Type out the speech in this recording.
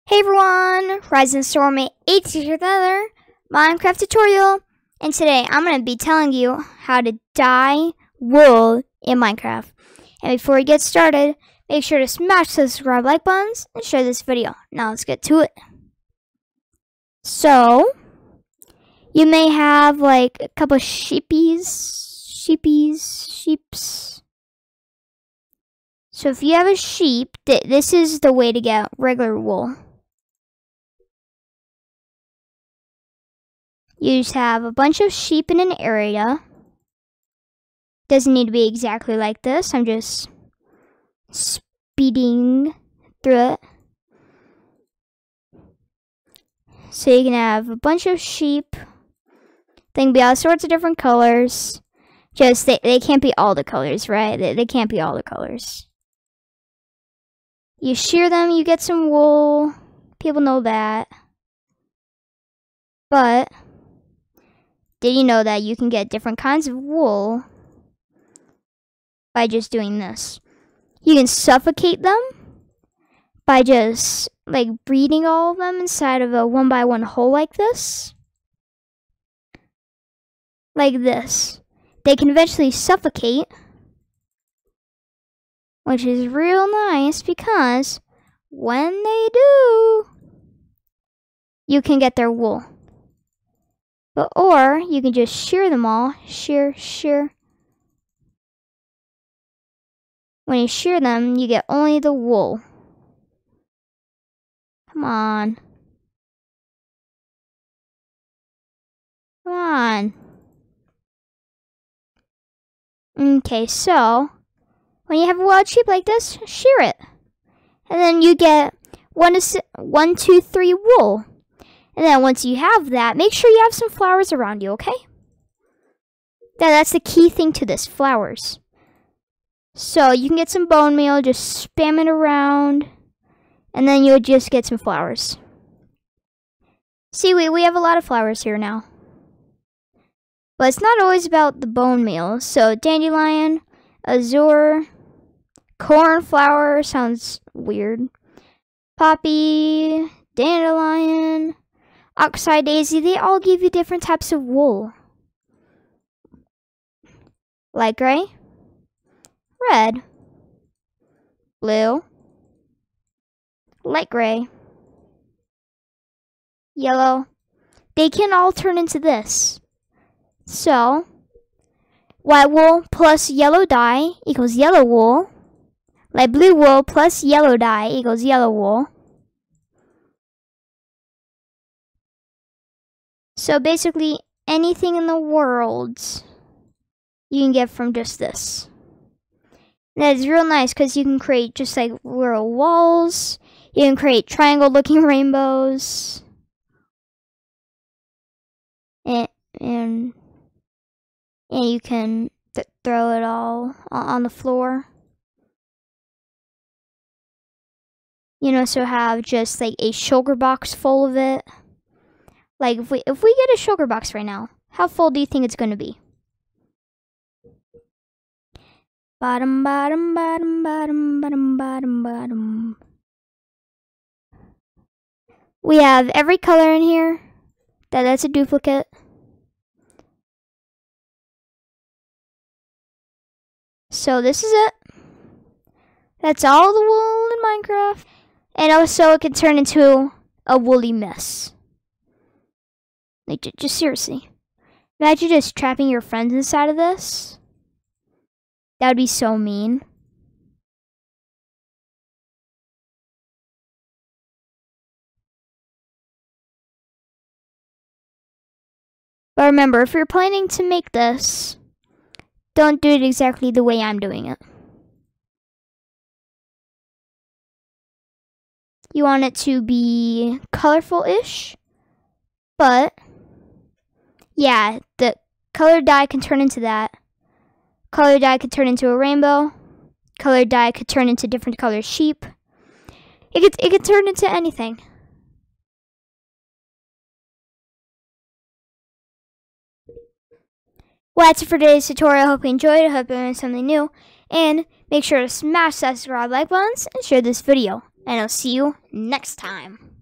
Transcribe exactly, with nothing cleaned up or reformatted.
Hey everyone, Rising Storm eight here with another Minecraft tutorial, and today I'm going to be telling you how to dye wool in Minecraft. And before we get started, make sure to smash those subscribe like buttons and share this video. Now let's get to it. So, you may have like a couple sheepies, sheepies, sheeps. So if you have a sheep, th this is the way to get regular wool. You just have a bunch of sheep in an area. Doesn't need to be exactly like this. I'm just speeding through it. So you can have a bunch of sheep. They can be all sorts of different colors. Just, they, they can't be all the colors, right? They, they can't be all the colors. You shear them, you get some wool. People know that. But did you know that you can get different kinds of wool by just doing this? You can suffocate them by just like breeding all of them inside of a one by one hole like this. Like this. They can eventually suffocate, which is real nice because when they do, you can get their wool. But, or you can just shear them all. Shear, shear. When you shear them, you get only the wool. Come on. Come on. Okay, so when you have a wild sheep like this, shear it. And then you get one, one, two, three wool. And then once you have that, make sure you have some flowers around you, okay? Now that's the key thing to this, flowers. So you can get some bone meal, just spam it around, and then you'll just get some flowers. See, we, we have a lot of flowers here now. But it's not always about the bone meal. So dandelion, azure, cornflower, sounds weird. Poppy, dandelion, oxeye daisy, they all give you different types of wool. Light gray, red, blue, light gray, yellow. They can all turn into this. So, white wool plus yellow dye equals yellow wool. Light blue wool plus yellow dye equals yellow wool. So basically, anything in the world you can get from just this. And that is real nice because you can create just like little walls. You can create triangle looking rainbows. And, and, and you can th throw it all on the floor. You know, so have just like a sugar box full of it. Like, if we if we get a sugar box right now, how full do you think it's going to be? Bottom, bottom, bottom, bottom, bottom, bottom, bottom. We have every color in here. That that's a duplicate. So this is it. That's all the wool in Minecraft. And also it can turn into a woolly mess. Like, just seriously. Imagine just trapping your friends inside of this. That would be so mean. But remember, if you're planning to make this, don't do it exactly the way I'm doing it. You want it to be colorful-ish, but yeah, the colored dye can turn into that. Colored dye could turn into a rainbow. Colored dye could turn into different colored sheep. It could, it could turn into anything. Well, that's it for today's tutorial. I hope you enjoyed it. I hope you learned something new. And make sure to smash that subscribe like buttons and share this video. And I'll see you next time.